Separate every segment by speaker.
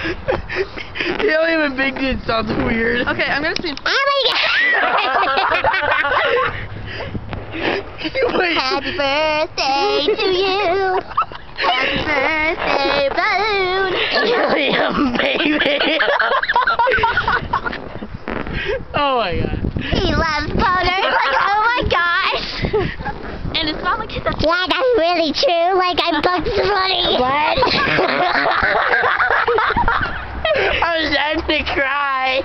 Speaker 1: You don't even think it sounds weird.
Speaker 2: Okay, I'm gonna sing.
Speaker 3: Oh my God!
Speaker 1: Wait.
Speaker 3: Happy birthday to you. Happy birthday, balloon.
Speaker 1: Helium, baby. Oh my God.
Speaker 3: He loves boners. Like, oh my gosh.
Speaker 2: And it's not like it's a...
Speaker 3: Yeah, that's really true. Like, I'm Bugs Bunny.
Speaker 1: What? I was starting to cry.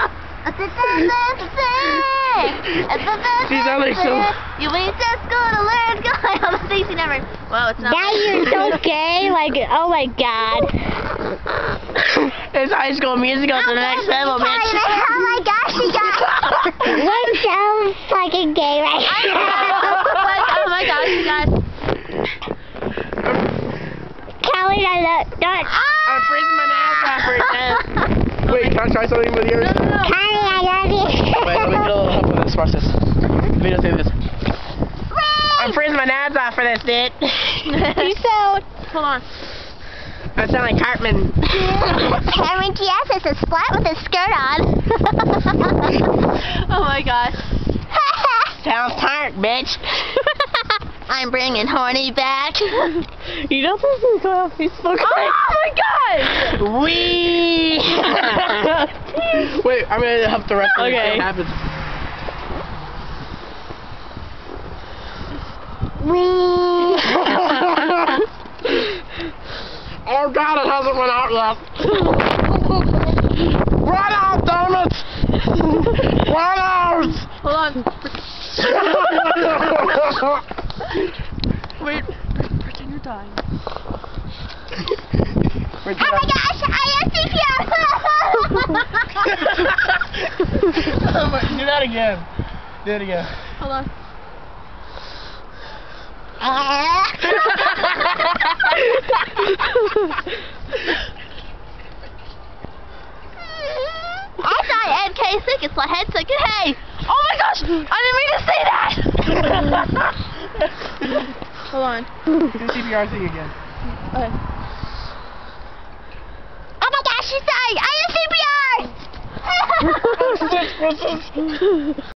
Speaker 1: These are so...
Speaker 3: You went to school to learn all the things you never...
Speaker 2: Well, it's not...
Speaker 3: Now you're so gay. Like, oh my God.
Speaker 1: It's High School Musical to the next level, bitch.
Speaker 3: Oh my gosh, you got... I'm so fucking gay right now.
Speaker 2: Oh my gosh, you guys.
Speaker 3: Callie, I love... Don't...
Speaker 1: I'm freezing my nails off right now. Wait, can I try something with yours?
Speaker 2: No.
Speaker 3: Callie, I love you.
Speaker 1: Wait, let me get a little help with this. Watch this. Videotape this. I'm freezing my nads off for this, dude.
Speaker 3: Peace out.
Speaker 2: Hold on.
Speaker 1: I sound like Cartman.
Speaker 3: Cameron Diaz is a splat with a skirt on.
Speaker 2: Oh my gosh.
Speaker 1: Sounds tart, bitch.
Speaker 3: I'm bringing horny back.
Speaker 1: You don't think you go on Facebook?
Speaker 2: Oh my gosh!
Speaker 1: Wee! Wait, I'm gonna help the rest of you see what happens. Oh God, it hasn't run out yet. Run out, damn it! Run out!
Speaker 2: Hold on. Wait, pretend you're dying.
Speaker 3: Oh my gosh, I have CPR!
Speaker 1: Do that again. Do it again.
Speaker 2: Hold on.
Speaker 3: I thought NK sick, it's my head sick. Hey!
Speaker 2: Oh my gosh! I didn't mean to say that! Hold on.
Speaker 1: Do the CPR thing again.
Speaker 2: Okay.
Speaker 3: Oh my gosh, she's dying! I have CPR!